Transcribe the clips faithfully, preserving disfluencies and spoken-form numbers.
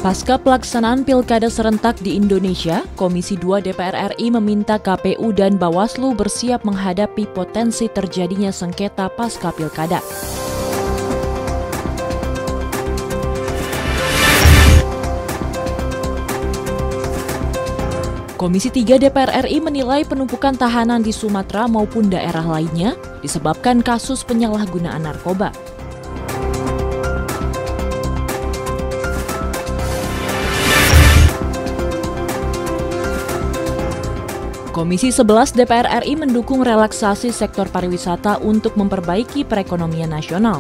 Pasca pelaksanaan pilkada serentak di Indonesia, Komisi dua D P R R I meminta K P U dan Bawaslu bersiap menghadapi potensi terjadinya sengketa pasca pilkada. Komisi tiga D P R R I menilai penumpukan tahanan di Sumatera maupun daerah lainnya disebabkan kasus penyalahgunaan narkoba. Komisi sebelas D P R R I mendukung relaksasi sektor pariwisata untuk memperbaiki perekonomian nasional.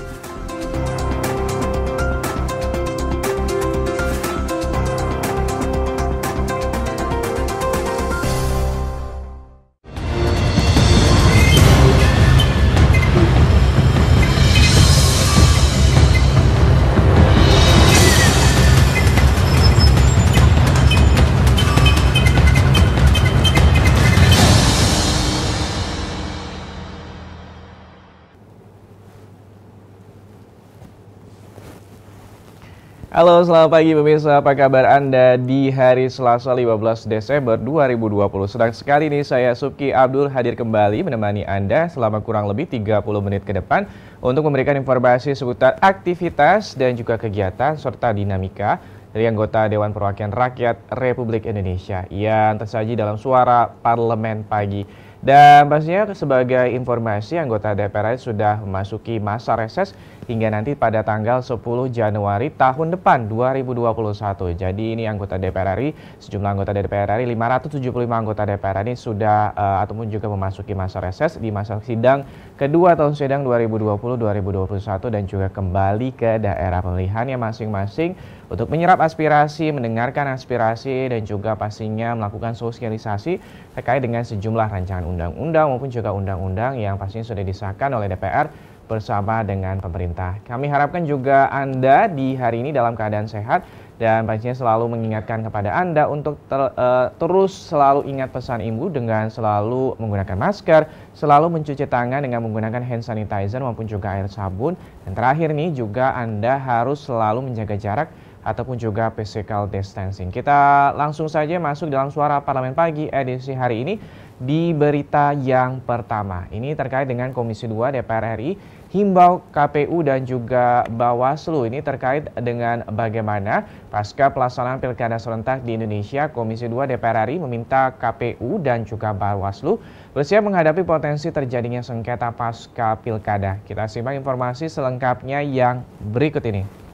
Halo, selamat pagi pemirsa. Apa kabar Anda di hari Selasa lima belas Desember dua ribu dua puluh? Sedang sekali nih saya Subki Abdul hadir kembali menemani Anda selama kurang lebih tiga puluh menit ke depan untuk memberikan informasi seputar aktivitas dan juga kegiatan serta dinamika dari anggota Dewan Perwakilan Rakyat Republik Indonesia yang tersaji dalam Suara Parlemen Pagi. Dan pastinya sebagai informasi, anggota D P R R I sudah memasuki masa reses hingga nanti pada tanggal sepuluh Januari tahun depan dua ribu dua puluh satu. Jadi ini anggota D P R R I, sejumlah anggota D P R R I, lima ratus tujuh puluh lima anggota D P R R I sudah uh, ataupun juga memasuki masa reses di masa sidang kedua tahun sidang dua ribu dua puluh dua ribu dua puluh satu dan juga kembali ke daerah pemilihannya masing-masing untuk menyerap aspirasi, mendengarkan aspirasi dan juga pastinya melakukan sosialisasi terkait dengan sejumlah rancangan undang-undang maupun juga undang-undang yang pastinya sudah disahkan oleh D P R bersama dengan pemerintah. Kami harapkan juga Anda di hari ini dalam keadaan sehat dan pastinya selalu mengingatkan kepada Anda untuk ter, uh, terus selalu ingat pesan ibu dengan selalu menggunakan masker, selalu mencuci tangan dengan menggunakan hand sanitizer maupun juga air sabun. Dan terakhir nih juga Anda harus selalu menjaga jarak ataupun juga physical distancing. Kita langsung saja masuk dalam Suara Parlemen Pagi edisi hari ini di berita yang pertama. Ini terkait dengan Komisi dua D P R R I himbau K P U dan juga Bawaslu. Ini terkait dengan bagaimana pasca pelaksanaan pilkada serentak di Indonesia, Komisi dua D P R R I meminta K P U dan juga Bawaslu bersiap menghadapi potensi terjadinya sengketa pasca pilkada. Kita simak informasi selengkapnya yang berikut ini.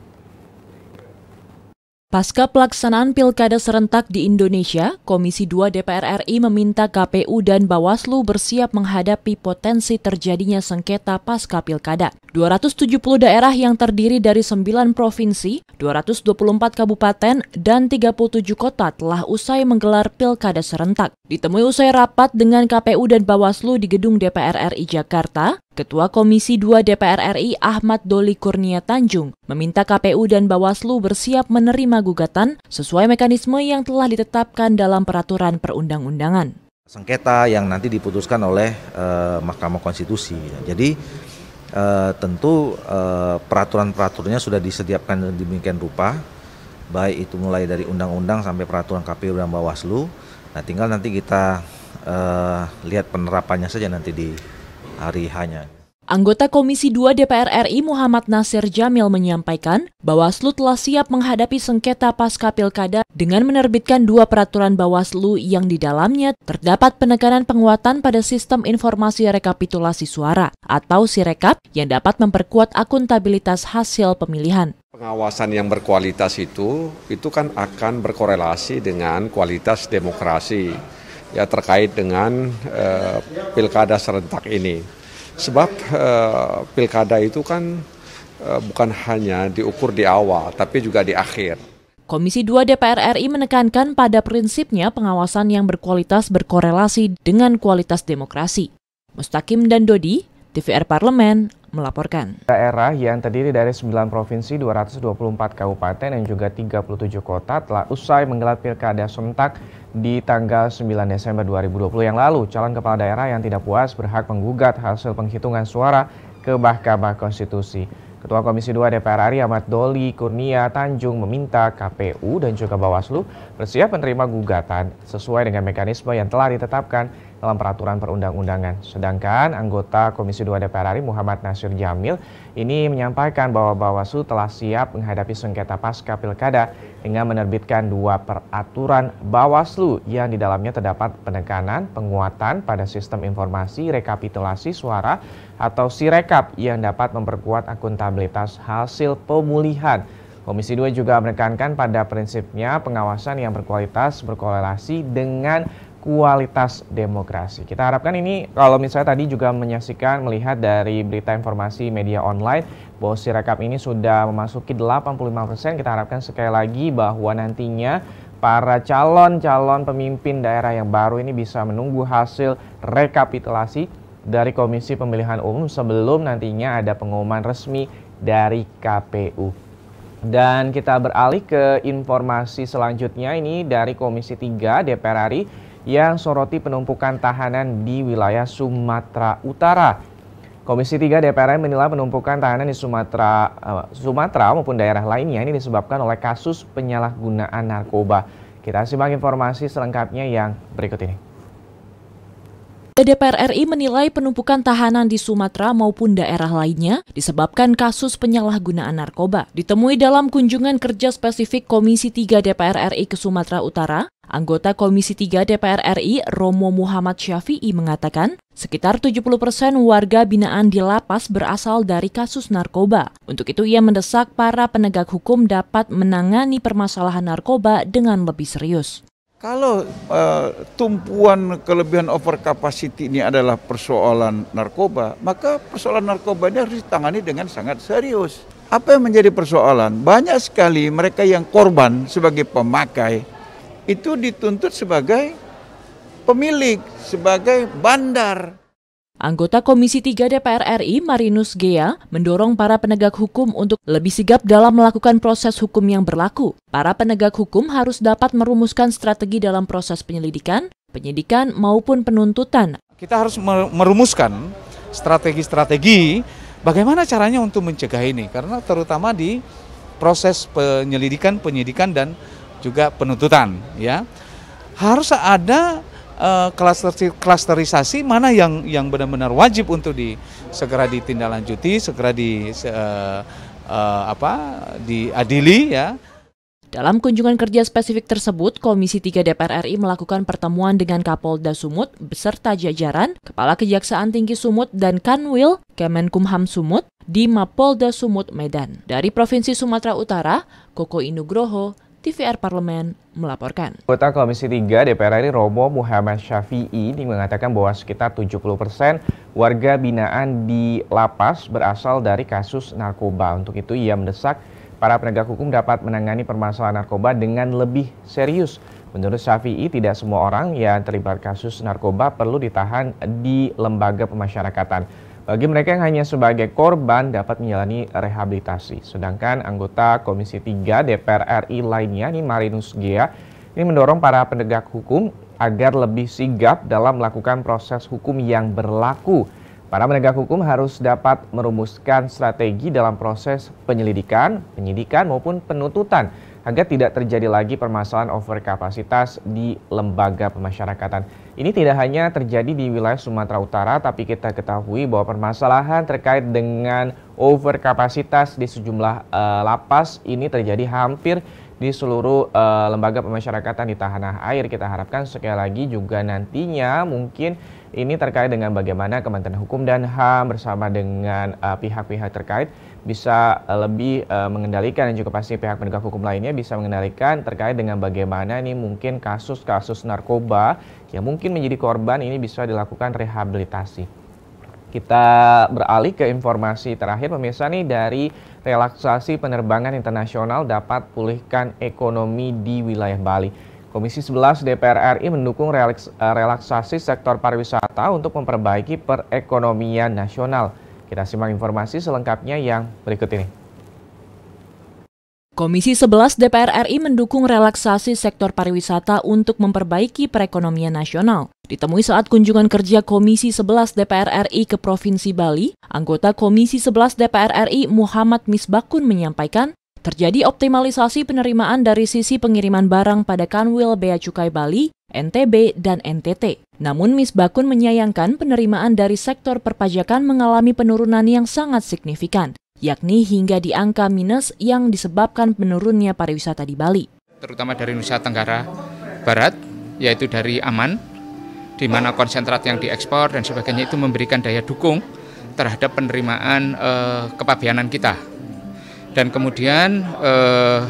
Pasca pelaksanaan pilkada serentak di Indonesia, Komisi dua D P R R I meminta K P U dan Bawaslu bersiap menghadapi potensi terjadinya sengketa pasca pilkada. dua ratus tujuh puluh daerah yang terdiri dari sembilan provinsi, dua ratus dua puluh empat kabupaten, dan tiga puluh tujuh kota telah usai menggelar pilkada serentak. Ditemui usai rapat dengan K P U dan Bawaslu di Gedung D P R R I Jakarta, Ketua Komisi dua D P R R I Ahmad Doli Kurnia Tanjung meminta K P U dan Bawaslu bersiap menerima gugatan sesuai mekanisme yang telah ditetapkan dalam peraturan perundang-undangan. Sengketa yang nanti diputuskan oleh uh, Mahkamah Konstitusi. Jadi uh, tentu uh, peraturan-peraturannya sudah disediakan demikian rupa, baik itu mulai dari undang-undang sampai peraturan K P U dan Bawaslu. Nah, tinggal nanti kita uh, lihat penerapannya saja nanti di hari hanya. Anggota Komisi dua D P R R I Muhammad Nasir Jamil menyampaikan, Bawaslu telah siap menghadapi sengketa pasca pilkada dengan menerbitkan dua peraturan Bawaslu yang di dalamnya terdapat penekanan penguatan pada sistem informasi rekapitulasi suara atau Sirekap yang dapat memperkuat akuntabilitas hasil pemilihan. Pengawasan yang berkualitas itu, itu kan akan berkorelasi dengan kualitas demokrasi ya terkait dengan uh, pilkada serentak ini. Sebab uh, pilkada itu kan uh, bukan hanya diukur di awal, tapi juga di akhir. Komisi dua D P R R I menekankan pada prinsipnya pengawasan yang berkualitas berkorelasi dengan kualitas demokrasi. Mustaqim dan Dodi, T V R Parlemen, melaporkan. Daerah yang terdiri dari sembilan provinsi, dua ratus dua puluh empat kabupaten dan juga tiga puluh tujuh kota telah usai menggelar pilkada serentak di tanggal sembilan Desember dua ribu dua puluh yang lalu. Calon kepala daerah yang tidak puas berhak menggugat hasil penghitungan suara ke Mahkamah Konstitusi. Ketua Komisi dua D P R R I Ahmad Doli Kurnia Tanjung meminta K P U dan juga Bawaslu bersiap menerima gugatan sesuai dengan mekanisme yang telah ditetapkan dalam peraturan perundang-undangan. Sedangkan anggota Komisi dua D P R R I Muhammad Nasir Jamil ini menyampaikan bahwa Bawaslu telah siap menghadapi sengketa pasca pilkada dengan menerbitkan dua peraturan Bawaslu yang di dalamnya terdapat penekanan penguatan pada sistem informasi rekapitulasi suara atau Sirekap yang dapat memperkuat akuntabilitas hasil pemulihan. Komisi dua juga menekankan pada prinsipnya pengawasan yang berkualitas berkorelasi dengan kualitas demokrasi. Kita harapkan ini kalau misalnya tadi juga menyaksikan melihat dari berita informasi media online bahwa Sirekap ini sudah memasuki delapan puluh lima persen, kita harapkan sekali lagi bahwa nantinya para calon-calon pemimpin daerah yang baru ini bisa menunggu hasil rekapitulasi dari Komisi Pemilihan Umum sebelum nantinya ada pengumuman resmi dari K P U. Dan kita beralih ke informasi selanjutnya ini dari Komisi tiga D P R R I yang soroti penumpukan tahanan di wilayah Sumatera Utara. Komisi tiga D P R R I menilai penumpukan tahanan di Sumatera, uh, Sumatera maupun daerah lainnya ini disebabkan oleh kasus penyalahgunaan narkoba. Kita simak informasi selengkapnya yang berikut ini. D P R R I menilai penumpukan tahanan di Sumatera maupun daerah lainnya disebabkan kasus penyalahgunaan narkoba. Ditemui dalam kunjungan kerja spesifik Komisi tiga D P R R I ke Sumatera Utara, anggota Komisi tiga D P R R I Romo Muhammad Syafi'i mengatakan sekitar tujuh puluh persen warga binaan di lapas berasal dari kasus narkoba. Untuk itu ia mendesak para penegak hukum dapat menangani permasalahan narkoba dengan lebih serius. Kalau uh, tumpuan kelebihan over capacity ini adalah persoalan narkoba, maka persoalan narkoba ini harus ditangani dengan sangat serius. Apa yang menjadi persoalan? Banyak sekali mereka yang korban sebagai pemakai itu dituntut sebagai pemilik, sebagai bandar. Anggota Komisi tiga D P R R I Marinus Gea mendorong para penegak hukum untuk lebih sigap dalam melakukan proses hukum yang berlaku. Para penegak hukum harus dapat merumuskan strategi dalam proses penyelidikan, penyidikan maupun penuntutan. Kita harus merumuskan strategi-strategi bagaimana caranya untuk mencegah ini, karena terutama di proses penyelidikan, penyidikan dan juga penuntutan, ya. Harus ada Uh, klaster, klasterisasi mana yang yang benar-benar wajib untuk di segera ditindaklanjuti, segera di uh, uh, apa diadili, ya. Dalam kunjungan kerja spesifik tersebut, Komisi tiga D P R R I melakukan pertemuan dengan Kapolda Sumut beserta jajaran, Kepala Kejaksaan Tinggi Sumut dan Kanwil Kemenkumham Sumut di Mapolda Sumut Medan. Dari Provinsi Sumatera Utara, Koko Inugroho, T V R Parlemen melaporkan. Anggota Komisi tiga D P R R I Romo Muhammad Syafi'i ini mengatakan bahwa sekitar tujuh puluh persen warga binaan di lapas berasal dari kasus narkoba. Untuk itu ia mendesak para penegak hukum dapat menangani permasalahan narkoba dengan lebih serius. Menurut Syafi'i, tidak semua orang yang terlibat kasus narkoba perlu ditahan di lembaga pemasyarakatan. Bagi mereka yang hanya sebagai korban dapat menjalani rehabilitasi. Sedangkan anggota Komisi tiga D P R R I lainnya, ini Marinus Gea, ini mendorong para penegak hukum agar lebih sigap dalam melakukan proses hukum yang berlaku. Para penegak hukum harus dapat merumuskan strategi dalam proses penyelidikan, penyidikan maupun penuntutan agar tidak terjadi lagi permasalahan overkapasitas di lembaga pemasyarakatan. Ini tidak hanya terjadi di wilayah Sumatera Utara, tapi kita ketahui bahwa permasalahan terkait dengan overkapasitas di sejumlah uh, lapas ini terjadi hampir di seluruh uh, lembaga pemasyarakatan di tanah air. Kita harapkan sekali lagi juga nantinya mungkin ini terkait dengan bagaimana Kementerian Hukum dan H A M bersama dengan pihak-pihak uh, terkait bisa uh, lebih uh, mengendalikan, dan juga pasti pihak penegak hukum lainnya bisa mengendalikan terkait dengan bagaimana ini mungkin kasus-kasus narkoba yang mungkin menjadi korban ini bisa dilakukan rehabilitasi. Kita beralih ke informasi terakhir pemirsa nih, dari relaksasi penerbangan internasional dapat pulihkan ekonomi di wilayah Bali. Komisi sebelas D P R R I mendukung relaksasi sektor pariwisata untuk memperbaiki perekonomian nasional. Kita simak informasi selengkapnya yang berikut ini. Komisi sebelas D P R R I mendukung relaksasi sektor pariwisata untuk memperbaiki perekonomian nasional. Ditemui saat kunjungan kerja Komisi sebelas D P R R I ke Provinsi Bali, anggota Komisi sebelas D P R R I Muhammad Misbakun menyampaikan, terjadi optimalisasi penerimaan dari sisi pengiriman barang pada Kanwil Bea Cukai Bali, N T B, dan N T T. Namun Misbakun menyayangkan penerimaan dari sektor perpajakan mengalami penurunan yang sangat signifikan, yakni hingga di angka minus yang disebabkan menurunnya pariwisata di Bali. Terutama dari Nusa Tenggara Barat, yaitu dari Aman, di mana konsentrat yang diekspor dan sebagainya itu memberikan daya dukung terhadap penerimaan eh, kepabeanan kita. Dan kemudian eh,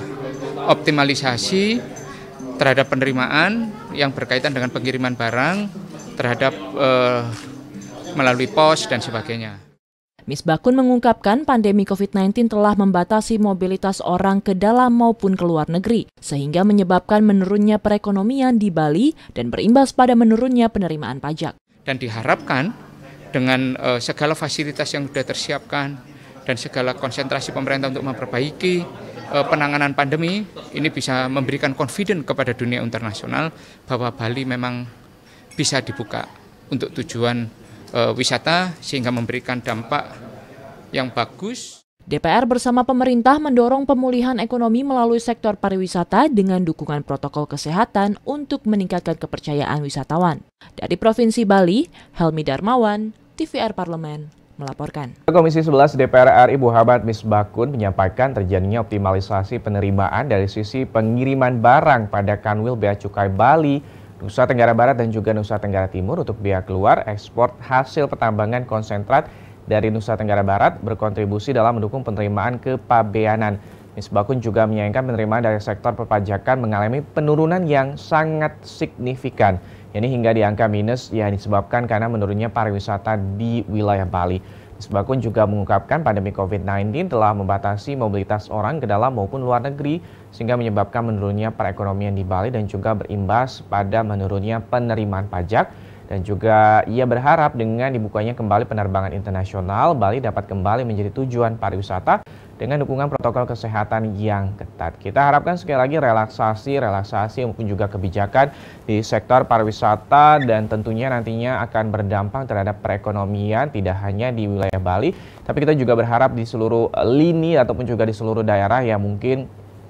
optimalisasi terhadap penerimaan yang berkaitan dengan pengiriman barang terhadap eh, melalui pos dan sebagainya. Misbakun mengungkapkan pandemi covid sembilan belas telah membatasi mobilitas orang ke dalam maupun ke luar negeri, sehingga menyebabkan menurunnya perekonomian di Bali dan berimbas pada menurunnya penerimaan pajak. Dan diharapkan dengan uh, segala fasilitas yang sudah tersiapkan dan segala konsentrasi pemerintah untuk memperbaiki uh, penanganan pandemi, ini bisa memberikan confidence kepada dunia internasional bahwa Bali memang bisa dibuka untuk tujuan uh, wisata sehingga memberikan dampak yang bagus. D P R bersama pemerintah mendorong pemulihan ekonomi melalui sektor pariwisata dengan dukungan protokol kesehatan untuk meningkatkan kepercayaan wisatawan. Dari Provinsi Bali, Helmi Darmawan, T V R Parlemen, melaporkan. Komisi sebelas D P R R I Muhammad Misbakun menyampaikan terjadinya optimalisasi penerimaan dari sisi pengiriman barang pada Kanwil Bea Cukai Bali, Nusa Tenggara Barat dan juga Nusa Tenggara Timur untuk biaya keluar ekspor hasil pertambangan konsentrat dari Nusa Tenggara Barat berkontribusi dalam mendukung penerimaan kepabeanan. Misbakun juga menyayangkan penerimaan dari sektor perpajakan mengalami penurunan yang sangat signifikan, yakni hingga di angka minus yang disebabkan karena menurunnya pariwisata di wilayah Bali. Misbakun juga mengungkapkan pandemi covid sembilan belas telah membatasi mobilitas orang ke dalam maupun luar negeri sehingga menyebabkan menurunnya perekonomian di Bali dan juga berimbas pada menurunnya penerimaan pajak. Dan juga ia berharap dengan dibukanya kembali penerbangan internasional, Bali dapat kembali menjadi tujuan pariwisata dengan dukungan protokol kesehatan yang ketat. Kita harapkan sekali lagi relaksasi, relaksasi maupun juga kebijakan di sektor pariwisata dan tentunya nantinya akan berdampak terhadap perekonomian tidak hanya di wilayah Bali, tapi kita juga berharap di seluruh lini ataupun juga di seluruh daerah yang mungkin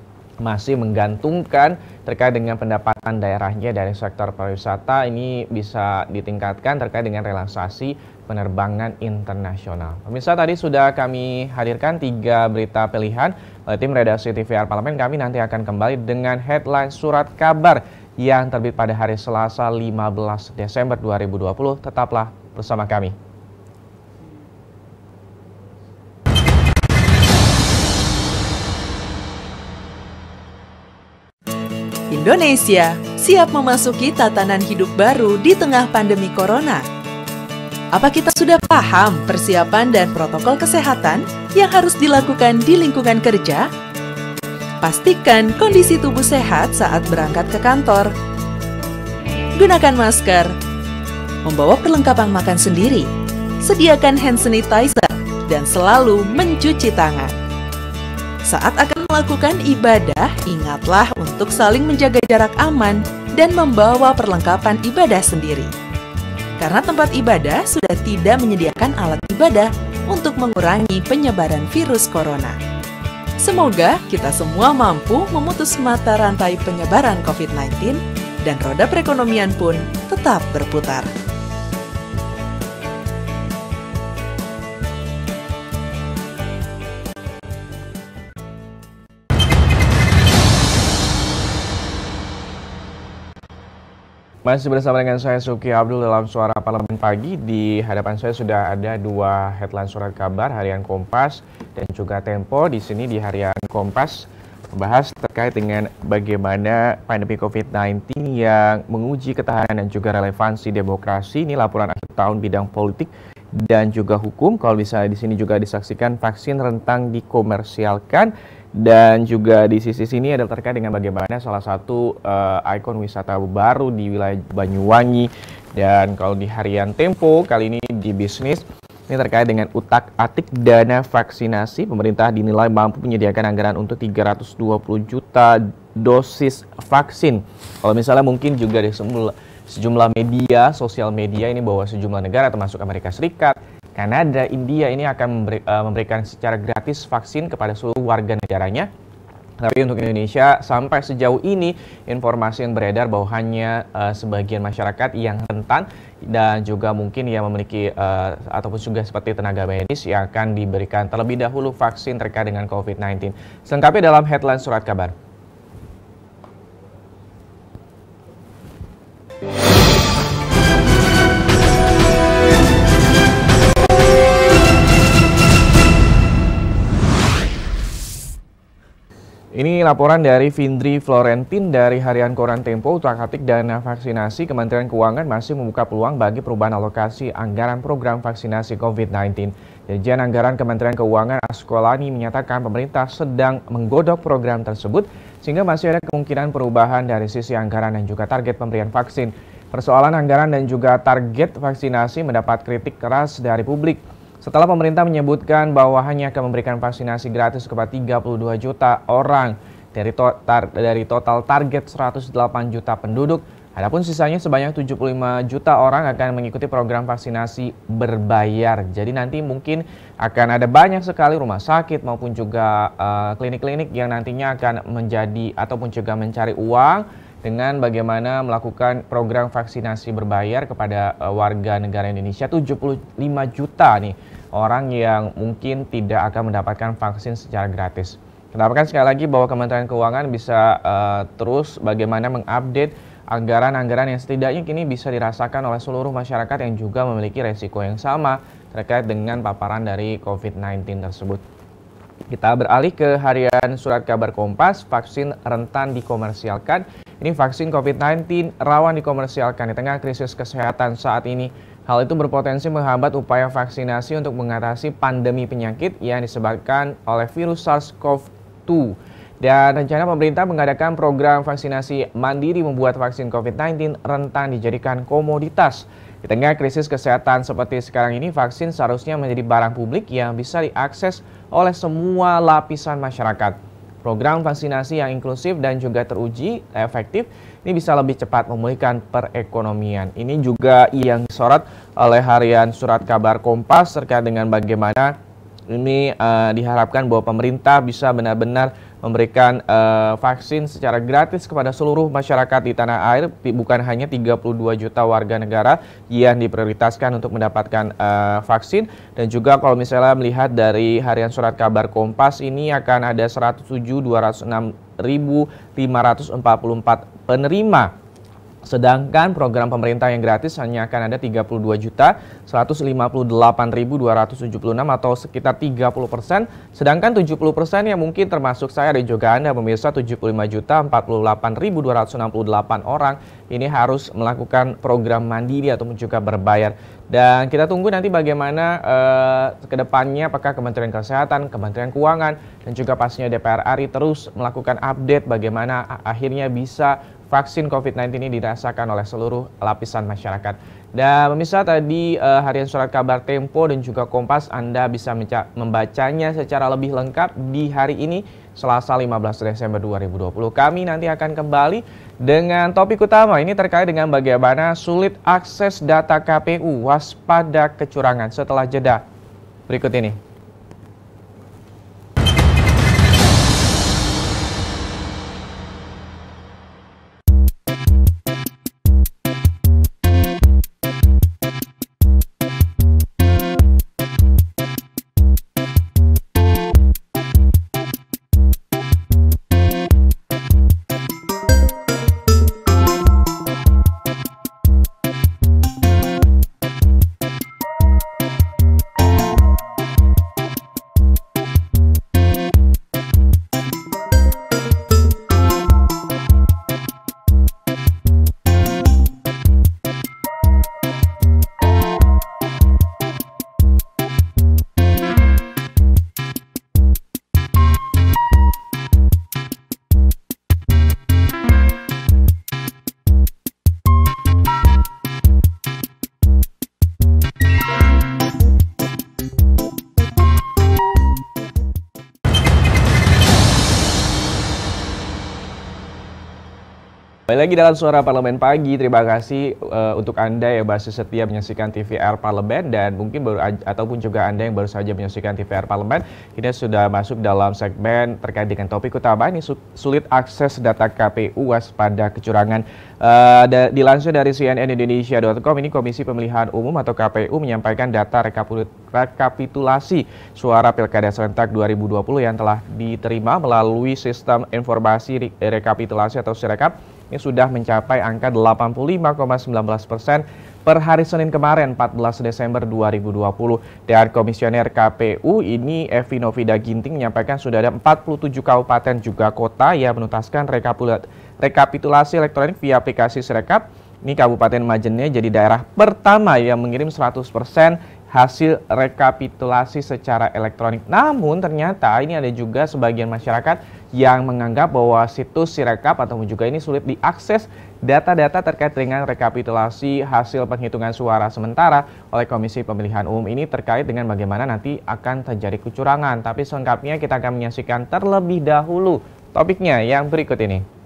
masih menggantungkan terkait dengan pendapatan daerahnya dari sektor pariwisata ini bisa ditingkatkan terkait dengan relaksasi penerbangan internasional. Pemirsa, tadi sudah kami hadirkan tiga berita pilihan oleh tim redaksi T V R Parlemen. Kami nanti akan kembali dengan headline surat kabar yang terbit pada hari Selasa lima belas Desember dua ribu dua puluh. Tetaplah bersama kami. Indonesia siap memasuki tatanan hidup baru di tengah pandemi corona. Apa kita sudah paham persiapan dan protokol kesehatan yang harus dilakukan di lingkungan kerja? Pastikan kondisi tubuh sehat saat berangkat ke kantor. Gunakan masker. Membawa perlengkapan makan sendiri. Sediakan hand sanitizer dan selalu mencuci tangan. Saat akan melakukan ibadah, ingatlah untuk saling menjaga jarak aman dan membawa perlengkapan ibadah sendiri. Karena tempat ibadah sudah tidak menyediakan alat ibadah untuk mengurangi penyebaran virus corona. Semoga kita semua mampu memutus mata rantai penyebaran covid sembilan belas dan roda perekonomian pun tetap berputar. Masih bersama dengan saya Suki Abdul dalam Suara Parlemen Pagi. Di hadapan saya sudah ada dua headline surat kabar harian Kompas dan juga Tempo. Di sini di harian Kompas membahas terkait dengan bagaimana pandemi covid sembilan belas yang menguji ketahanan dan juga relevansi demokrasi. Ini laporan akhir tahun bidang politik dan juga hukum. Kalau bisa di sini juga disaksikan vaksin rentang dikomersialkan. Dan juga di sisi sini ada terkait dengan bagaimana salah satu uh, ikon wisata baru di wilayah Banyuwangi. Dan kalau di harian Tempo kali ini di bisnis, ini terkait dengan utak-atik dana vaksinasi. Pemerintah dinilai mampu menyediakan anggaran untuk tiga ratus dua puluh juta dosis vaksin. Kalau misalnya mungkin juga di sejumlah media, sosial media ini bahwa sejumlah negara termasuk Amerika Serikat, Kanada, India ini akan memberi, uh, memberikan secara gratis vaksin kepada seluruh warga negaranya. Tapi untuk Indonesia sampai sejauh ini informasi yang beredar bahwa hanya uh, sebagian masyarakat yang rentan dan juga mungkin yang memiliki uh, ataupun juga seperti tenaga medis yang akan diberikan terlebih dahulu vaksin terkait dengan covid sembilan belas. Selengkapnya dalam headline surat kabar. Ini laporan dari Vindri Florentin dari Harian Koran Tempo. Utak-atik dana vaksinasi, Kementerian Keuangan masih membuka peluang bagi perubahan alokasi anggaran program vaksinasi covid sembilan belas. Dirjen Anggaran Kementerian Keuangan Askolani menyatakan pemerintah sedang menggodok program tersebut sehingga masih ada kemungkinan perubahan dari sisi anggaran dan juga target pemberian vaksin. Persoalan anggaran dan juga target vaksinasi mendapat kritik keras dari publik. Setelah pemerintah menyebutkan bahwa hanya akan memberikan vaksinasi gratis kepada tiga puluh dua juta orang dari, to tar dari total target seratus delapan juta penduduk, adapun sisanya sebanyak tujuh puluh lima juta orang akan mengikuti program vaksinasi berbayar. Jadi nanti mungkin akan ada banyak sekali rumah sakit maupun juga klinik-klinik uh, yang nantinya akan menjadi ataupun juga mencari uang dengan bagaimana melakukan program vaksinasi berbayar kepada uh, warga negara Indonesia. Tujuh puluh lima juta nih orang yang mungkin tidak akan mendapatkan vaksin secara gratis. Kita harapkan sekali lagi bahwa Kementerian Keuangan bisa uh, terus bagaimana mengupdate anggaran-anggaran yang setidaknya kini bisa dirasakan oleh seluruh masyarakat yang juga memiliki resiko yang sama terkait dengan paparan dari covid sembilan belas tersebut. Kita beralih ke Harian Surat Kabar Kompas. Vaksin rentan dikomersialkan. Ini vaksin covid sembilan belas rawan dikomersialkan di tengah krisis kesehatan saat ini. Hal itu berpotensi menghambat upaya vaksinasi untuk mengatasi pandemi penyakit yang disebabkan oleh virus SARS-CoV dua. Dan rencana pemerintah mengadakan program vaksinasi mandiri membuat vaksin covid sembilan belas rentan dijadikan komoditas. Di tengah krisis kesehatan seperti sekarang ini, vaksin seharusnya menjadi barang publik yang bisa diakses oleh semua lapisan masyarakat. Program vaksinasi yang inklusif dan juga teruji efektif ini bisa lebih cepat memulihkan perekonomian. Ini juga yang disorot oleh Harian Surat Kabar Kompas terkait dengan bagaimana ini uh, diharapkan bahwa pemerintah bisa benar-benar memberikan uh, vaksin secara gratis kepada seluruh masyarakat di tanah air, bukan hanya tiga puluh dua juta warga negara yang diprioritaskan untuk mendapatkan uh, vaksin. Dan juga kalau misalnya melihat dari Harian Surat Kabar Kompas, ini akan ada seratus tujuh ribu dua ratus enam ribu lima ratus empat puluh empat penerima. Sedangkan program pemerintah yang gratis hanya akan ada tiga puluh dua juta seratus lima puluh delapan ribu dua ratus tujuh puluh enam atau sekitar tiga puluh persen. Sedangkan tujuh puluh persen yang mungkin termasuk saya dan juga Anda pemirsa, tujuh puluh lima juta empat puluh delapan ribu dua ratus enam puluh delapan orang ini harus melakukan program mandiri ataupun juga berbayar. Dan kita tunggu nanti bagaimana eh, ke depannya, apakah Kementerian Kesehatan, Kementerian Keuangan, dan juga pastinya D P R R I terus melakukan update bagaimana akhirnya bisa vaksin covid sembilan belas ini dirasakan oleh seluruh lapisan masyarakat. Dan pemirsa, tadi uh, Harian Surat Kabar Tempo dan juga Kompas Anda bisa membacanya secara lebih lengkap di hari ini, Selasa lima belas Desember dua ribu dua puluh. Kami nanti akan kembali dengan topik utama ini terkait dengan bagaimana sulit akses data K P U, waspada kecurangan setelah jeda berikut ini. Kembali lagi dalam Suara Parlemen Pagi. Terima kasih uh, untuk Anda yang masih setia menyaksikan T V R Parlemen, dan mungkin baru ataupun juga Anda yang baru saja menyaksikan T V R Parlemen. Kita sudah masuk dalam segmen terkait dengan topik utama ini, sulit akses data K P U, waspada kecurangan. Uh, da, dilansir dari C N N Indonesia dot com, ini Komisi Pemilihan Umum atau K P U menyampaikan data rekapitulasi suara Pilkada serentak dua ribu dua puluh yang telah diterima melalui Sistem Informasi Rekapitulasi atau Sirekap. Ini sudah mencapai angka delapan puluh lima koma satu sembilan persen per hari Senin kemarin, empat belas Desember dua ribu dua puluh. Dan Komisioner K P U ini Evi Novida Ginting menyampaikan sudah ada empat puluh tujuh kabupaten juga kota yang menuntaskan rekapitulasi elektronik via aplikasi Sirekap. Ini Kabupaten Majene jadi daerah pertama yang mengirim seratus persen hasil rekapitulasi secara elektronik. Namun ternyata ini ada juga sebagian masyarakat yang menganggap bahwa situs Sirekap atau juga ini sulit diakses data-data terkait dengan rekapitulasi hasil penghitungan suara sementara oleh Komisi Pemilihan Umum ini terkait dengan bagaimana nanti akan terjadi kecurangan. Tapi selengkapnya kita akan menyaksikan terlebih dahulu topiknya yang berikut ini.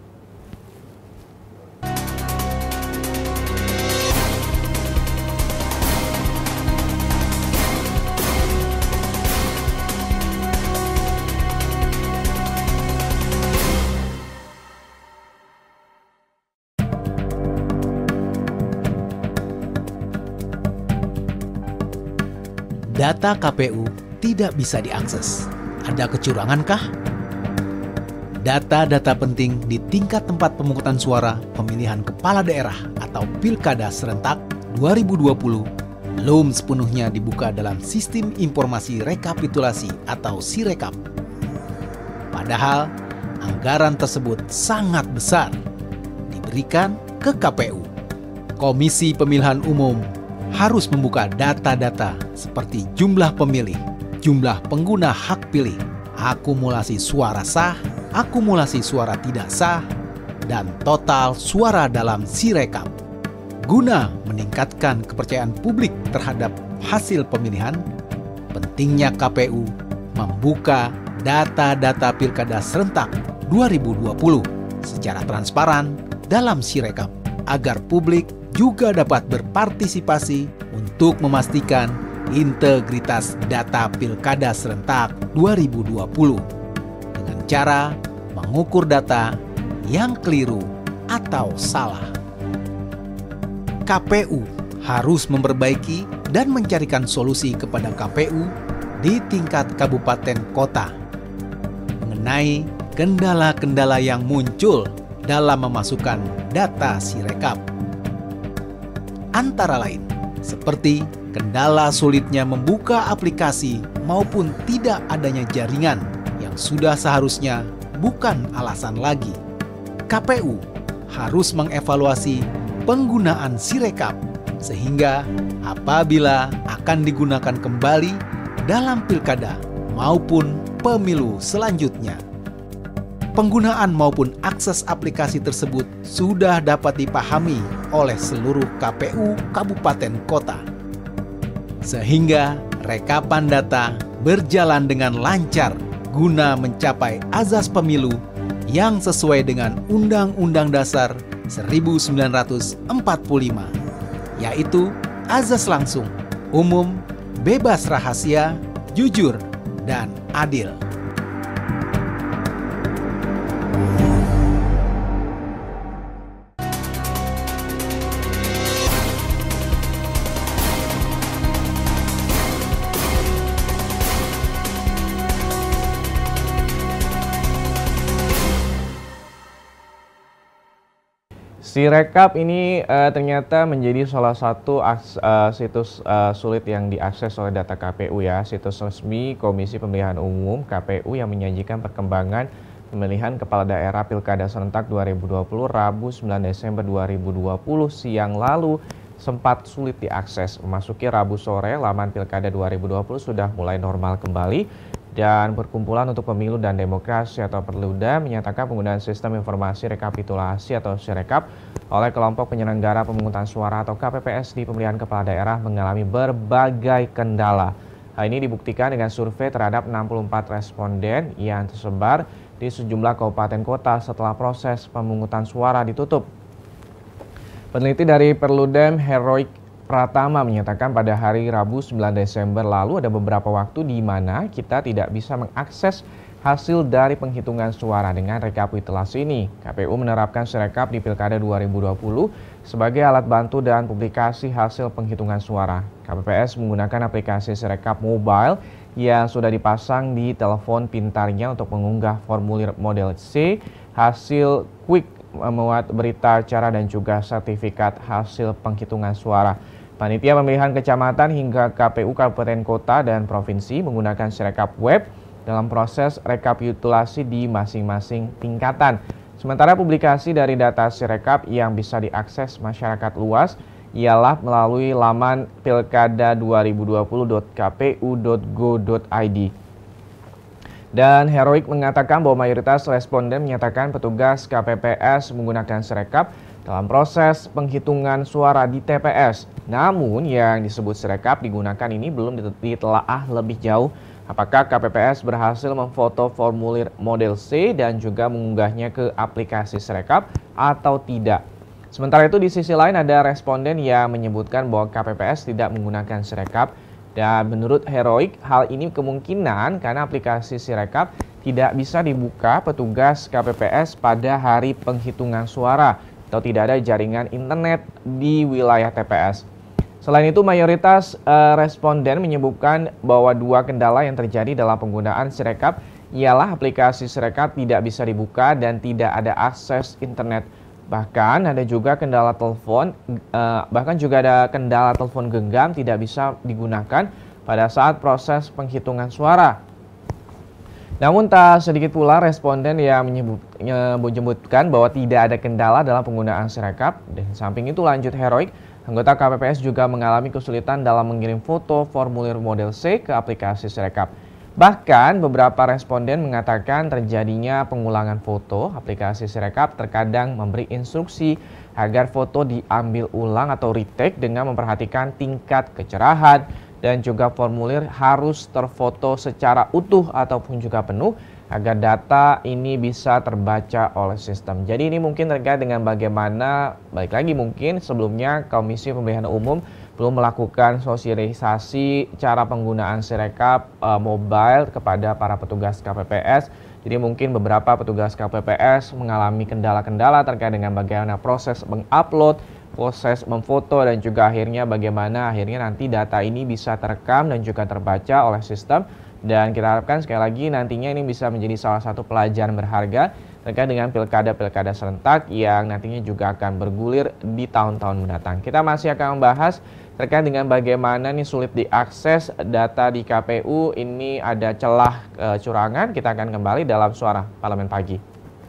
Data K P U tidak bisa diakses. Ada kecurangankah? Data-data penting di tingkat tempat pemungutan suara pemilihan kepala daerah atau Pilkada serentak dua ribu dua puluh belum sepenuhnya dibuka dalam Sistem Informasi Rekapitulasi atau Sirekap. Padahal anggaran tersebut sangat besar diberikan ke K P U. Komisi Pemilihan Umum harus membuka data-data seperti jumlah pemilih, jumlah pengguna hak pilih, akumulasi suara sah, akumulasi suara tidak sah, dan total suara dalam Sirekap. Guna meningkatkan kepercayaan publik terhadap hasil pemilihan, pentingnya K P U membuka data-data Pilkada serentak dua ribu dua puluh secara transparan dalam Sirekap agar publik juga dapat berpartisipasi untuk memastikan integritas data Pilkada serentak dua ribu dua puluh dengan cara mengukur data yang keliru atau salah. K P U harus memperbaiki dan mencarikan solusi kepada K P U di tingkat kabupaten kota mengenai kendala-kendala yang muncul dalam memasukkan data Sirekap. Antara lain, seperti kendala sulitnya membuka aplikasi maupun tidak adanya jaringan yang sudah seharusnya bukan alasan lagi. K P U harus mengevaluasi penggunaan Sirekap sehingga apabila akan digunakan kembali dalam pilkada maupun pemilu selanjutnya, penggunaan maupun akses aplikasi tersebut sudah dapat dipahami oleh seluruh K P U kabupaten kota. Sehingga rekapan data berjalan dengan lancar guna mencapai azas pemilu yang sesuai dengan Undang-Undang Dasar seribu sembilan ratus empat puluh lima, yaitu azas langsung, umum, bebas rahasia, jujur, dan adil. Sirekap ini uh, ternyata menjadi salah satu aks, uh, situs uh, sulit yang diakses oleh data K P U ya. Situs resmi Komisi Pemilihan Umum K P U yang menyajikan perkembangan pemilihan kepala daerah Pilkada serentak dua ribu dua puluh Rabu sembilan Desember dua ribu dua puluh siang lalu sempat sulit diakses. Memasuki Rabu sore, laman Pilkada dua ribu dua puluh sudah mulai normal kembali. Dan Perkumpulan untuk Pemilu dan Demokrasi atau Perluda menyatakan penggunaan sistem informasi rekapitulasi atau Sirekap oleh kelompok penyelenggara pemungutan suara atau K P P S di pemilihan kepala daerah mengalami berbagai kendala. Hal ini dibuktikan dengan survei terhadap enam puluh empat responden yang tersebar di sejumlah kabupaten kota setelah proses pemungutan suara ditutup. Peneliti dari Perludem Heroik Pratama menyatakan pada hari Rabu sembilan Desember lalu ada beberapa waktu di mana kita tidak bisa mengakses hasil dari penghitungan suara dengan rekapitulasi ini. K P U menerapkan Sirekap di Pilkada dua ribu dua puluh sebagai alat bantu dan publikasi hasil penghitungan suara. K P P S menggunakan aplikasi Sirekap Mobile yang sudah dipasang di telepon pintarnya untuk mengunggah formulir model C, hasil quick, memuat berita acara dan juga sertifikat hasil penghitungan suara. Panitia pemilihan kecamatan hingga K P U kabupaten kota dan provinsi menggunakan Sirekap web dalam proses rekapitulasi di masing-masing tingkatan. Sementara publikasi dari data Sirekap yang bisa diakses masyarakat luas ialah melalui laman pilkada dua ribu dua puluh dot k p u dot go dot i d. Dan Heroik mengatakan bahwa mayoritas responden menyatakan petugas K P P S menggunakan Sirekap dalam proses penghitungan suara di T P S. Namun yang disebut Sirekap digunakan ini belum ditelaah lebih jauh apakah K P P S berhasil memfoto formulir model C dan juga mengunggahnya ke aplikasi Sirekap atau tidak. Sementara itu di sisi lain ada responden yang menyebutkan bahwa K P P S tidak menggunakan Sirekap. Dan menurut Heroik, hal ini kemungkinan karena aplikasi Sirekap tidak bisa dibuka petugas K P P S pada hari penghitungan suara atau tidak ada jaringan internet di wilayah T P S. Selain itu, mayoritas uh, responden menyebutkan bahwa dua kendala yang terjadi dalam penggunaan Sirekap ialah aplikasi Sirekap tidak bisa dibuka dan tidak ada akses internet. Bahkan ada juga kendala telepon, eh, bahkan juga ada kendala telepon genggam tidak bisa digunakan pada saat proses penghitungan suara. Namun tak sedikit pula responden yang menyebut, menyebutkan bahwa tidak ada kendala dalam penggunaan Sirekap. Dan samping itu lanjut Heroik, anggota K P P S juga mengalami kesulitan dalam mengirim foto formulir model C ke aplikasi Sirekap. Bahkan beberapa responden mengatakan terjadinya pengulangan foto. Aplikasi Sirekap terkadang memberi instruksi agar foto diambil ulang atau retake dengan memperhatikan tingkat kecerahan dan juga formulir harus terfoto secara utuh ataupun juga penuh agar data ini bisa terbaca oleh sistem. Jadi ini mungkin terkait dengan bagaimana, balik lagi mungkin sebelumnya Komisi Pemilihan Umum belum melakukan sosialisasi cara penggunaan Sirekap uh, mobile kepada para petugas K P P S. Jadi mungkin beberapa petugas K P P S mengalami kendala-kendala terkait dengan bagaimana proses mengupload, proses memfoto dan juga akhirnya bagaimana akhirnya nanti data ini bisa terekam dan juga terbaca oleh sistem. Dan kita harapkan sekali lagi nantinya ini bisa menjadi salah satu pelajaran berharga terkait dengan pilkada-pilkada serentak yang nantinya juga akan bergulir di tahun-tahun mendatang. Kita masih akan membahas terkait dengan bagaimana nih sulit diakses data di K P U, ini ada celah kecurangan. Kita akan kembali dalam Suara Parlemen Pagi.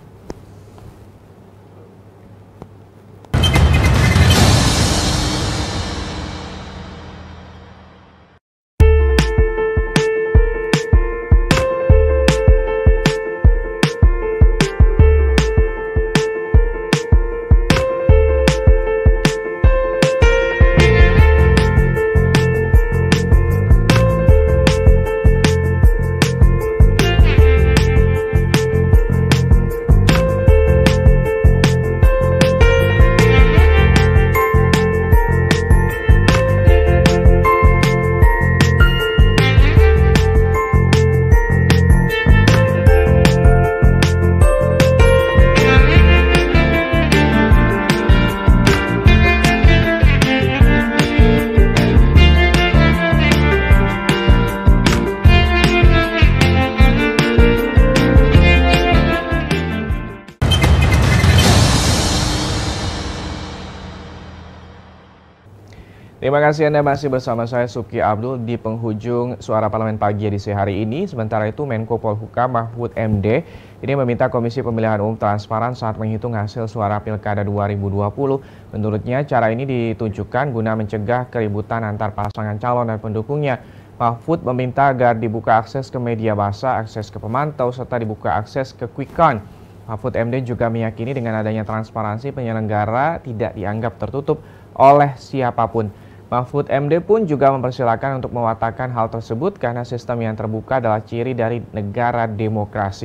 Terima kasih Anda masih bersama saya Subki Abdul di penghujung Suara Parlemen Pagi edisi hari ini. Sementara itu Menko Polhukam Mahfud M D ini meminta Komisi Pemilihan Umum transparan saat menghitung hasil suara Pilkada dua ribu dua puluh. Menurutnya cara ini ditujukan guna mencegah keributan antar pasangan calon dan pendukungnya. Mahfud meminta agar dibuka akses ke media massa, akses ke pemantau, serta dibuka akses ke quick count. Mahfud M D juga meyakini dengan adanya transparansi penyelenggara tidak dianggap tertutup oleh siapapun. Mahfud M D pun juga mempersilahkan untuk mewatakan hal tersebut karena sistem yang terbuka adalah ciri dari negara demokrasi.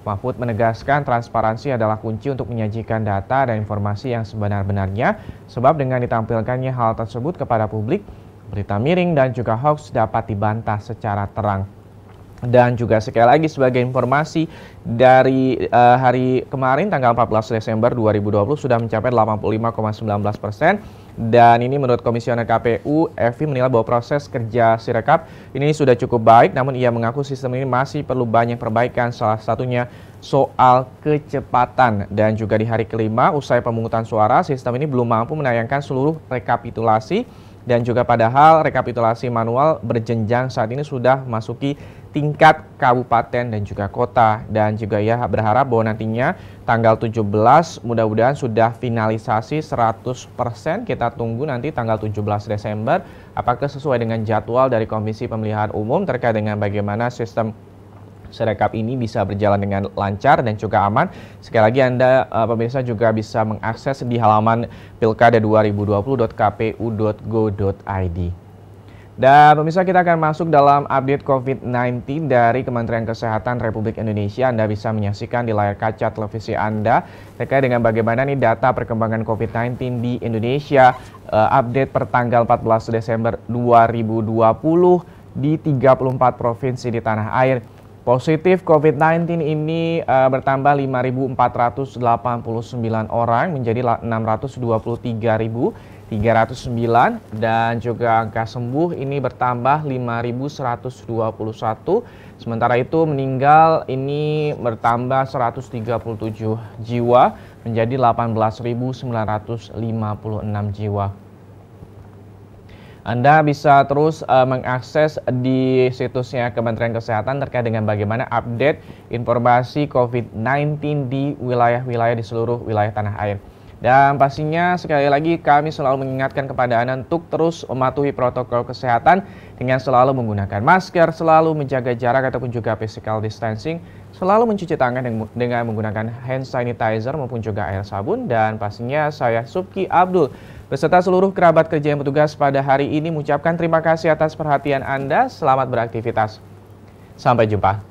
Mahfud menegaskan transparansi adalah kunci untuk menyajikan data dan informasi yang sebenar-benarnya, sebab dengan ditampilkannya hal tersebut kepada publik, berita miring dan juga hoax dapat dibantah secara terang. Dan juga sekali lagi sebagai informasi dari uh, hari kemarin tanggal empat belas Desember dua ribu dua puluh sudah mencapai delapan puluh lima koma sembilan belas persen, dan ini menurut Komisioner K P U Evi menilai bahwa proses kerja Sirekap ini sudah cukup baik, namun ia mengaku sistem ini masih perlu banyak perbaikan, salah satunya soal kecepatan. Dan juga di hari kelima usai pemungutan suara, sistem ini belum mampu menayangkan seluruh rekapitulasi, dan juga padahal rekapitulasi manual berjenjang saat ini sudah masuki tingkat kabupaten dan juga kota. Dan juga ia berharap bahwa nantinya tanggal tujuh belas mudah-mudahan sudah finalisasi seratus persen. Kita tunggu nanti tanggal tujuh belas Desember apakah sesuai dengan jadwal dari Komisi Pemilihan Umum terkait dengan bagaimana sistem Sirekap ini bisa berjalan dengan lancar dan juga aman. Sekali lagi Anda uh, pemirsa juga bisa mengakses di halaman pilkada dua ribu dua puluh titik k p u titik go titik i d. Dan pemirsa, kita akan masuk dalam update COVID sembilan belas dari Kementerian Kesehatan Republik Indonesia. Anda bisa menyaksikan di layar kaca televisi Anda terkait dengan bagaimana nih data perkembangan COVID sembilan belas di Indonesia. Uh, update per tanggal empat belas Desember dua ribu dua puluh di tiga puluh empat provinsi di tanah air. Positif COVID sembilan belas ini uh, bertambah lima ribu empat ratus delapan puluh sembilan orang menjadi enam ratus dua puluh tiga ribu tiga ratus sembilan, dan juga angka sembuh ini bertambah lima ribu seratus dua puluh satu. Sementara itu meninggal ini bertambah seratus tiga puluh tujuh jiwa menjadi delapan belas ribu sembilan ratus lima puluh enam jiwa. Anda bisa terus uh, mengakses di situsnya Kementerian Kesehatan terkait dengan bagaimana update informasi COVID sembilan belas di wilayah-wilayah di seluruh wilayah tanah air. Dan pastinya sekali lagi kami selalu mengingatkan kepada Anda untuk terus mematuhi protokol kesehatan dengan selalu menggunakan masker, selalu menjaga jarak ataupun juga physical distancing, selalu mencuci tangan dengan menggunakan hand sanitizer maupun juga air sabun. Dan pastinya saya Subki Abdul beserta seluruh kerabat kerja yang bertugas pada hari ini mengucapkan terima kasih atas perhatian Anda. Selamat beraktivitas. Sampai jumpa.